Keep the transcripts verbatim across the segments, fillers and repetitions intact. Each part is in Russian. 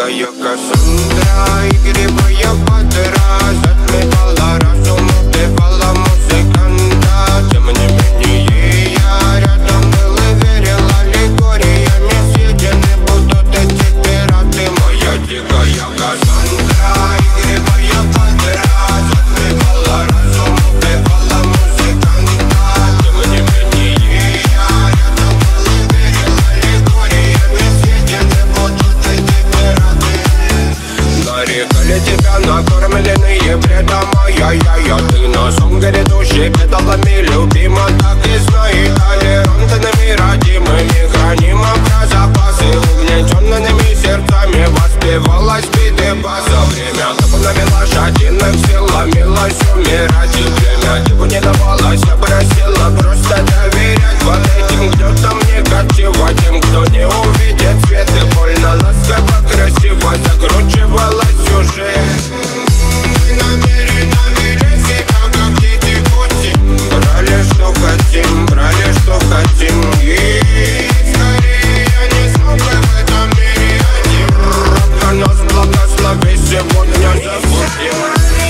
дикая Кассандра, игривая подра, затмевала разум, убивала музыканта. Тем не менее я рядом был и верил аллегориями. Съедены будут эти пираты. Моя дикая Кассандра, игривая подра, затмевала разум, убивала музыканта. Тем не менее я рядом был и верил аллегориями. Съедены будут эти пираты. Нарекали тебя накормленные бредом, ай-яй-яй. Ты носом грядущий педалами любима, так и знай. Толерантными родимыми храним про запасы. Угнетенными сердцами воспевалась биты база. Время табунами лошадиных сил ломилась умирать. И время типу не давалось, я просила просто доверять вот этим, кто там негатива. Тем, кто не увидит свет и больно ласково, красиво закручивалась сюжет. Мы намеренно вели себя как дети пути. Брали что хотим, брали что хотим. И скорее я не смог бы в этом мире один. Ровно нас благослови сегодня забудем.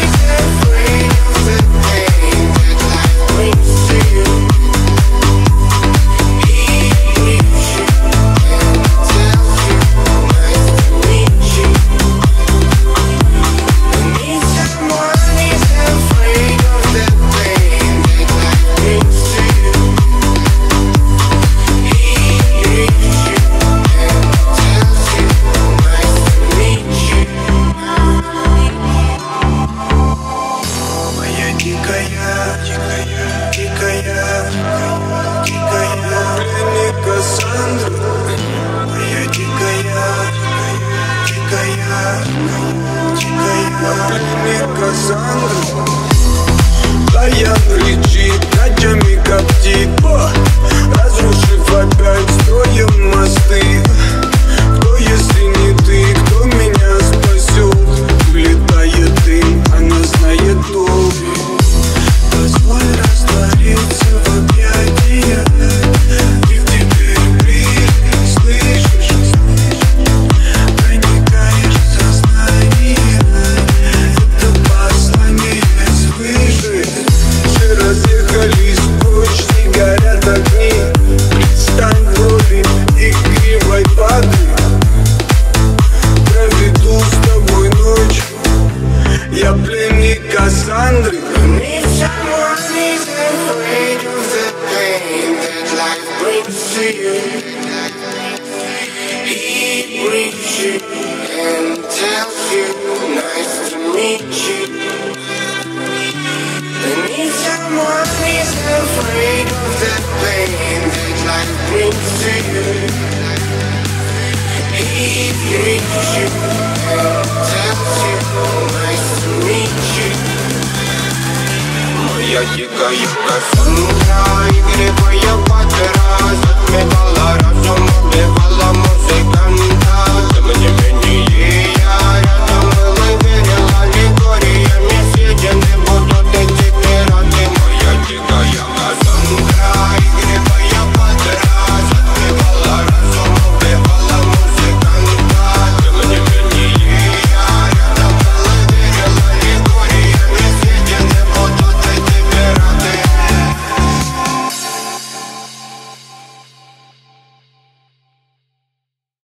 Таян кричит, ночами коптит, разрушив опять строим мосты. Кто, если не ты, кто меня спасет? Улетает дым, она знает толк. Позволь раствориться в объятиях. Ты теперь ближе, слышишь? Проникаешь в сознание. Это послание свыше. Все разъехались прочь, не горят огни. Предстань в роли игривой воды. Проведу с тобой ночь. Я пленник Кассандры. Someone is afraid of the pain that life brings to you. He brings you and tells you, nice to meet you. And if someone is afraid of the pain that life brings to you, he brings you and tells you, nice to meet you. Моя дикая Кассандра, игривая подра, затмевала разум, убивала музыканта.